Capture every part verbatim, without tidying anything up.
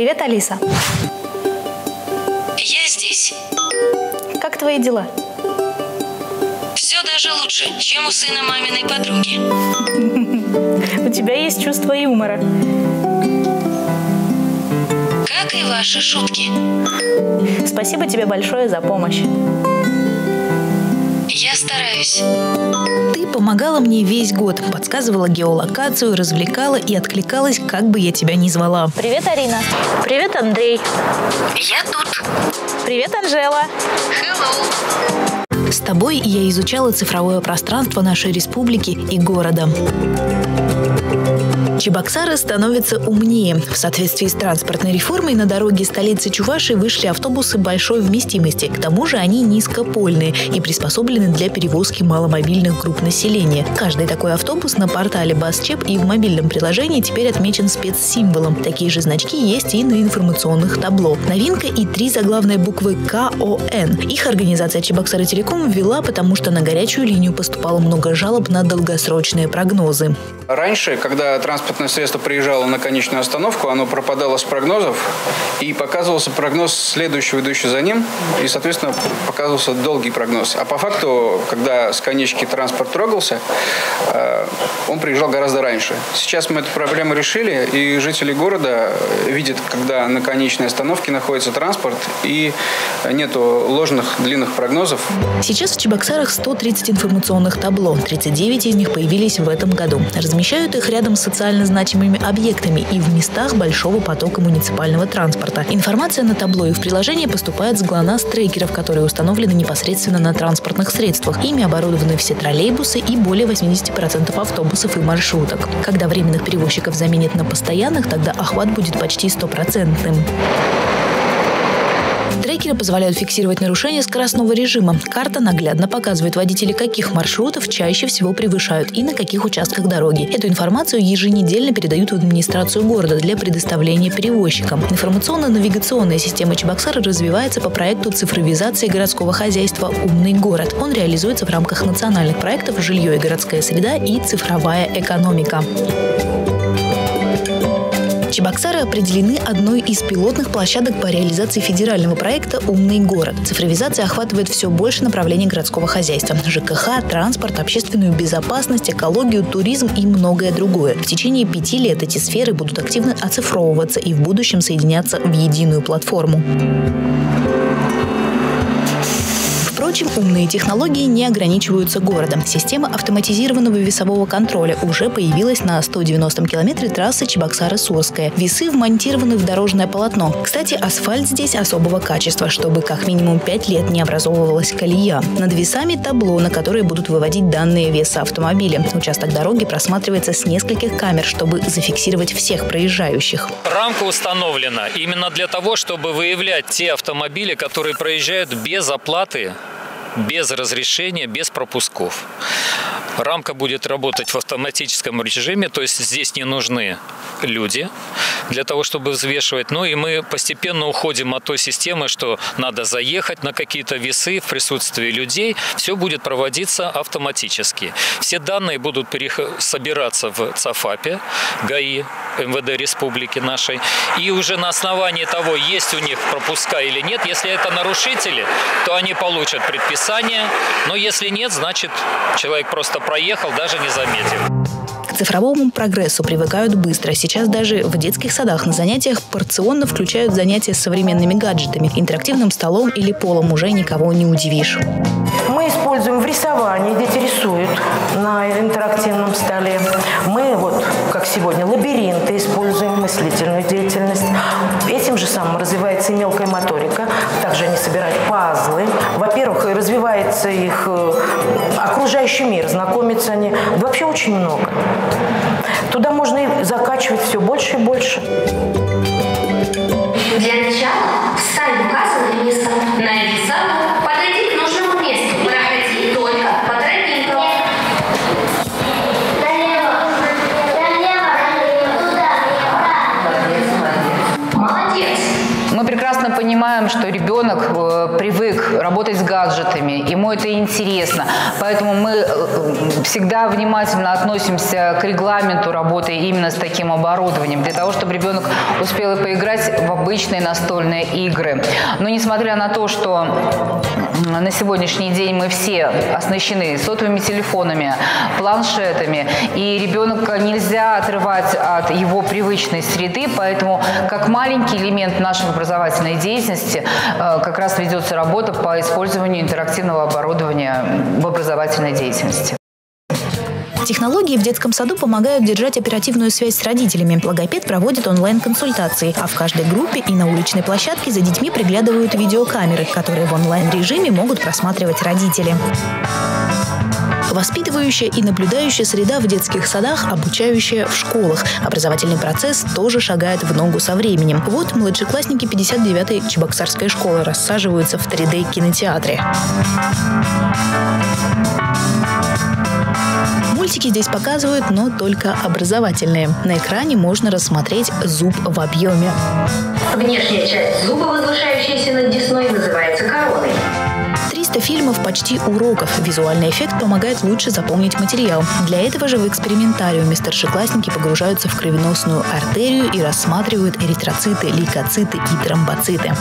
Привет, Алиса. Я здесь. Как твои дела? Все даже лучше, чем у сына маминой подруги. У тебя есть чувство юмора. Как и ваши шутки. Спасибо тебе большое за помощь. Я стараюсь. Ты помогала мне весь год, подсказывала геолокацию, развлекала и откликалась, как бы я тебя ни звала. Привет, Арина. Привет, Андрей. Я тут. Привет, Анжела. Hello. С тобой я изучала цифровое пространство нашей республики и города. Чебоксары становятся умнее. В соответствии с транспортной реформой на дороге столицы Чувашии вышли автобусы большой вместимости. К тому же они низкопольные и приспособлены для перевозки маломобильных групп населения. Каждый такой автобус на портале БАСЧЕП и в мобильном приложении теперь отмечен спецсимволом. Такие же значки есть и на информационных табло. Новинка и три заглавные буквы К О Н. Их организация Чебоксары Телеком ввела, потому что на горячую линию поступало много жалоб на долгосрочные прогнозы. Раньше, когда транспортное средство приезжало на конечную остановку, оно пропадало с прогнозов, и показывался прогноз следующего, идущий за ним, и, соответственно, показывался долгий прогноз. А по факту, когда с конечки транспорт трогался, он приезжал гораздо раньше. Сейчас мы эту проблему решили, и жители города видят, когда на конечной остановке находится транспорт, и нету ложных длинных прогнозов. Сейчас в Чебоксарах сто тридцать информационных табло. тридцать девять из них появились в этом году. Размещают их рядом с социально значимыми объектами и в местах большого потока муниципального транспорта. Информация на табло и в приложении поступает с ГЛОНАСС-трекеров, которые установлены непосредственно на транспортных средствах. Ими оборудованы все троллейбусы и более восемьдесят процентов автобусов и маршруток. Когда временных перевозчиков заменят на постоянных, тогда охват будет почти стопроцентным. Трекеры позволяют фиксировать нарушения скоростного режима. Карта наглядно показывает водителей, каких маршрутов чаще всего превышают и на каких участках дороги. Эту информацию еженедельно передают в администрацию города для предоставления перевозчикам. Информационно-навигационная система Чебоксары развивается по проекту цифровизации городского хозяйства «Умный город». Он реализуется в рамках национальных проектов «Жилье и городская среда» и «Цифровая экономика». Чебоксары определены одной из пилотных площадок по реализации федерального проекта «Умный город». Цифровизация охватывает все больше направлений городского хозяйства – ЖКХ, транспорт, общественную безопасность, экологию, туризм и многое другое. В течение пяти лет эти сферы будут активно оцифровываться и в будущем соединяться в единую платформу. Впрочем, умные технологии не ограничиваются городом. Система автоматизированного весового контроля уже появилась на сто девяностом километре трассы Чебоксары-Сурская. Весы вмонтированы в дорожное полотно. Кстати, асфальт здесь особого качества, чтобы как минимум пять лет не образовывалась колея. Над весами табло, на которые будут выводить данные веса автомобиля. Участок дороги просматривается с нескольких камер, чтобы зафиксировать всех проезжающих. Рамка установлена именно для того, чтобы выявлять те автомобили, которые проезжают без оплаты, без разрешения, без пропусков. Рамка будет работать в автоматическом режиме, то есть здесь не нужны люди для того, чтобы взвешивать. Ну и мы постепенно уходим от той системы, что надо заехать на какие-то весы в присутствии людей. Все будет проводиться автоматически. Все данные будут собираться в ЦАФАПе, ГАИ, МВД Республики нашей. И уже на основании того, есть у них пропуска или нет, если это нарушители, то они получат предписание. Но если нет, значит человек просто проехал, даже не заметив. К цифровому прогрессу привыкают быстро. Сейчас даже в детских садах на занятиях порционно включают занятия с современными гаджетами. Интерактивным столом или полом уже никого не удивишь. Мы используем в рисовании, дети рисуют на интерактивном столе. Мы, вот как сегодня, лабиринты используем, мыслительную деятельность. Этим же самым развивается и мелкая моторика. Также они собирают пазлы. Во-первых, развивается их окружающий мир, знакомятся они. Да вообще очень много. Туда можно и закачивать все больше и больше. Для начала встань в указанное место, найди саду, подойди к нужному месту, проходи только по тропинкам. Налево, налево, туда, молодец. Мы прекрасно понимаем, что ребенок привык работать с гаджетами, ему это интересно. Поэтому мы всегда внимательно относимся к регламенту работы именно с таким оборудованием, для того, чтобы ребенок успел поиграть в обычные настольные игры. Но несмотря на то, что на сегодняшний день мы все оснащены сотовыми телефонами, планшетами, и ребенка нельзя отрывать от его привычной среды, поэтому как маленький элемент нашей образовательной деятельности как раз ведется работа по использованию интерактивного оборудования в образовательной деятельности. Технологии в детском саду помогают держать оперативную связь с родителями. Логопед проводит онлайн-консультации, а в каждой группе и на уличной площадке за детьми приглядывают видеокамеры, которые в онлайн-режиме могут просматривать родители. Воспитывающая и наблюдающая среда в детских садах, обучающая в школах. Образовательный процесс тоже шагает в ногу со временем. Вот младшеклассники пятьдесят девятой Чебоксарской школы рассаживаются в три дэ кинотеатре. Мультики здесь показывают, но только образовательные. На экране можно рассмотреть зуб в объеме. Внешняя часть зуба, возвышающаяся над десной, называется короной. триста фильмов почти уроков. Визуальный эффект помогает лучше запомнить материал. Для этого же в экспериментариуме старшеклассники погружаются в кровеносную артерию и рассматривают эритроциты, лейкоциты и тромбоциты.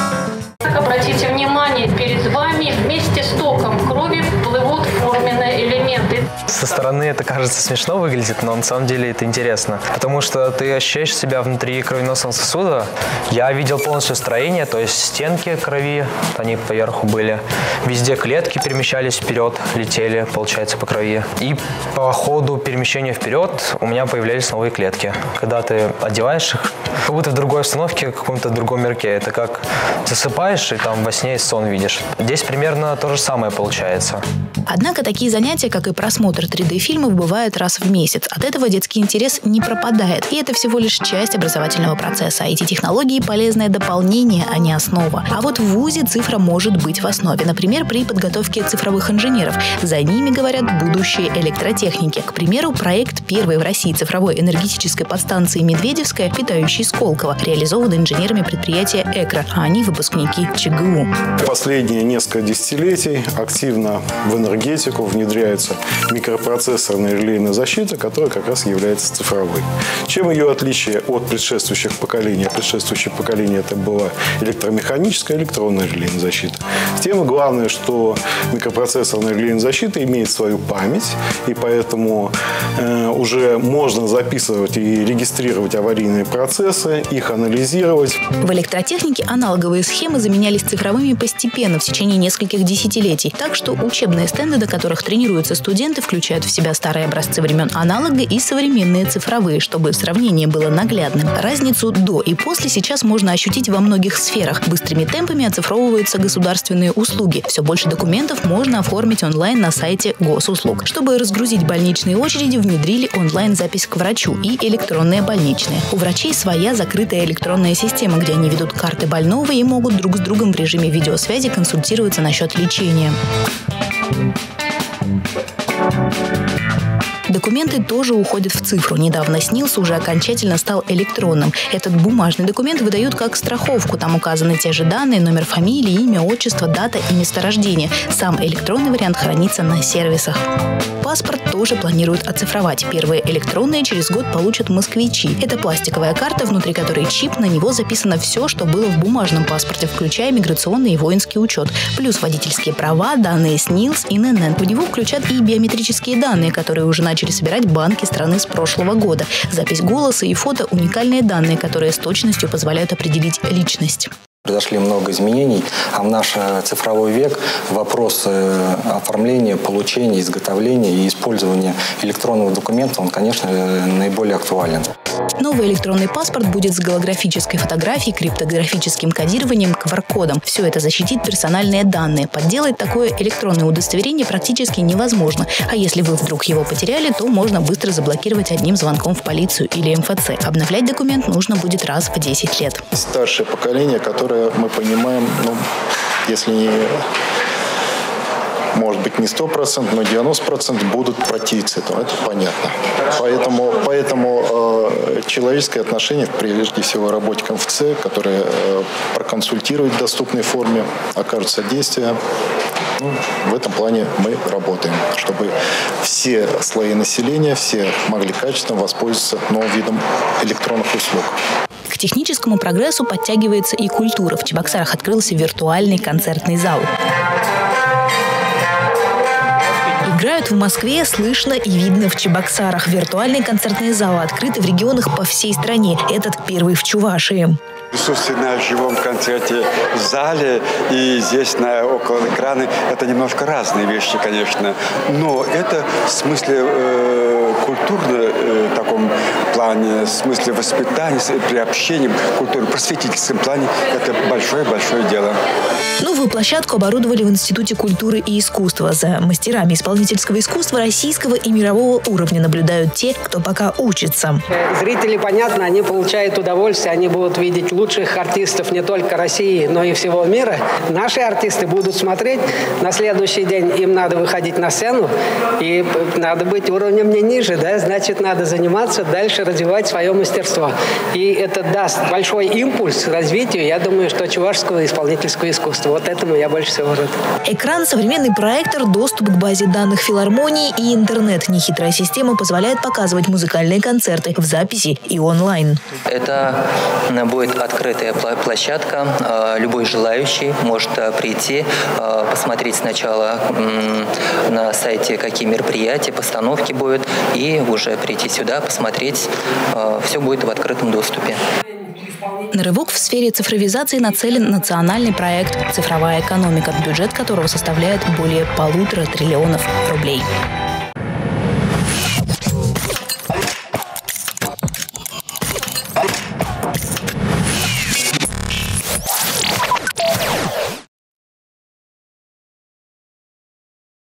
Обратите внимание, перед вами вместе с током крови плывут форменные элементы. Со стороны это кажется смешно выглядит, но на самом деле это интересно. Потому что ты ощущаешь себя внутри кровеносного сосуда. Я видел полностью строение, то есть стенки крови, они поверху были. Везде клетки перемещались вперед, летели, получается, по крови. И по ходу перемещения вперед у меня появлялись новые клетки. Когда ты одеваешь их, как будто в другой обстановке, в каком-то другом мирке. Это как засыпаешь и там во сне сон видишь. Здесь примерно то же самое получается. Однако такие занятия, как и просмотр три дэ фильмов, бывают раз в месяц. От этого детский интерес не пропадает. И это всего лишь часть образовательного процесса. Эти технологии – полезное дополнение, а не основа. А вот в вузе цифра может быть в основе. Например, при подготовке цифровых инженеров. За ними, говорят, будущее электротехники. К примеру, проект первой в России цифровой энергетической подстанции «Медведевская», питающей Сколково, реализован инженерами предприятия «Экро», а они выпускники че гэ у. Последние несколько десятилетий активно в энергетику внедряется микропроцессорная релейная защита, которая как раз является цифровой. Чем ее отличие от предшествующих поколений? Предшествующее поколение это была электромеханическая, электронная релейная защита. Тем главное, что микропроцессорная релейная защита имеет свою память, и поэтому э, уже можно записывать и регистрировать аварийные процессы, их анализировать. В электротехнике аналоговые схемы заменялись цифровыми постепенно в течение нескольких десятилетий. Так что учебные стенды, до которых тренируются студенты, включают в себя старые образцы времен аналога и современные цифровые, чтобы сравнение было наглядным. Разницу до и после сейчас можно ощутить во многих сферах. Быстрыми темпами оцифровываются государственные услуги. Все больше документов можно оформить онлайн на сайте госуслуг. Чтобы разгрузить больничные очереди, внедрили онлайн-запись к врачу и электронные больничные. У врачей своя закрытая электронная система, где они ведут карты больного и могут друг с другом в режиме видеосвязи консультироваться насчет лечения. Документы тоже уходят в цифру. Недавно СНИЛС уже окончательно стал электронным. Этот бумажный документ выдают как страховку. Там указаны те же данные, номер фамилии, имя, отчество, дата и месторождение. Сам электронный вариант хранится на сервисах. Паспорт тоже планируют оцифровать. Первые электронные через год получат москвичи. Это пластиковая карта, внутри которой чип, на него записано все, что было в бумажном паспорте, включая миграционный и воинский учет. Плюс водительские права, данные СНИЛС и эн эн эн. В него включат и биометрические данные, которые уже начали собирать банки страны с прошлого года. Запись голоса и фото – уникальные данные, которые с точностью позволяют определить личность. Произошли много изменений, а в наш цифровой век вопрос оформления, получения, изготовления и использования электронного документа, он, конечно, наиболее актуален. Новый электронный паспорт будет с голографической фотографией, криптографическим кодированием, ку ар-кодом. Все это защитит персональные данные. Подделать такое электронное удостоверение практически невозможно. А если вы вдруг его потеряли, то можно быстро заблокировать одним звонком в полицию или эм эф цэ. Обновлять документ нужно будет раз в десять лет. Старшее поколение, которое мы понимаем, ну, если не может быть, не сто процентов, но девяносто процентов будут противиться этому. Это понятно. Поэтому, поэтому э, человеческое отношение, прежде всего, работникам эф цэ, которые э, проконсультируют в доступной форме, окажут содействие. Ну, в этом плане мы работаем, чтобы все слои населения, все могли качественно воспользоваться новым видом электронных услуг. К техническому прогрессу подтягивается и культура. В Чебоксарах открылся виртуальный концертный зал. Играют в Москве, слышно и видно в Чебоксарах. Виртуальные концертные залы открыты в регионах по всей стране. Этот первый в Чувашии. Присутствие на живом концерте в зале и здесь на около экрана – это немножко разные вещи, конечно. Но это в смысле э, культурно, э, таком плане, в смысле воспитания, приобщения к культуре, просветительском плане – это большое-большое дело. Новую площадку оборудовали в Институте культуры и искусства. За мастерами исполнительского искусства российского и мирового уровня наблюдают те, кто пока учится. Зрители, понятно, они получают удовольствие, они будут видеть лучших артистов не только России, но и всего мира. Наши артисты будут смотреть. На следующий день им надо выходить на сцену, и надо быть уровнем не ниже, да, значит, надо заниматься, дальше развивать свое мастерство. И это даст большой импульс развитию, я думаю, что чувашского исполнительского искусства. Вот этому я больше всего рад. Экран, современный проектор, доступ к базе данных филармонии и интернет. Нехитрая система позволяет показывать музыкальные концерты в записи и онлайн. Это будет открытая площадка. Любой желающий может прийти, посмотреть сначала на сайте, какие мероприятия, постановки будут, и уже прийти сюда, посмотреть. Все будет в открытом доступе. На рывок в сфере цифровизации нацелен национальный проект «Цифровая экономика», бюджет которого составляет более полутора триллионов рублей.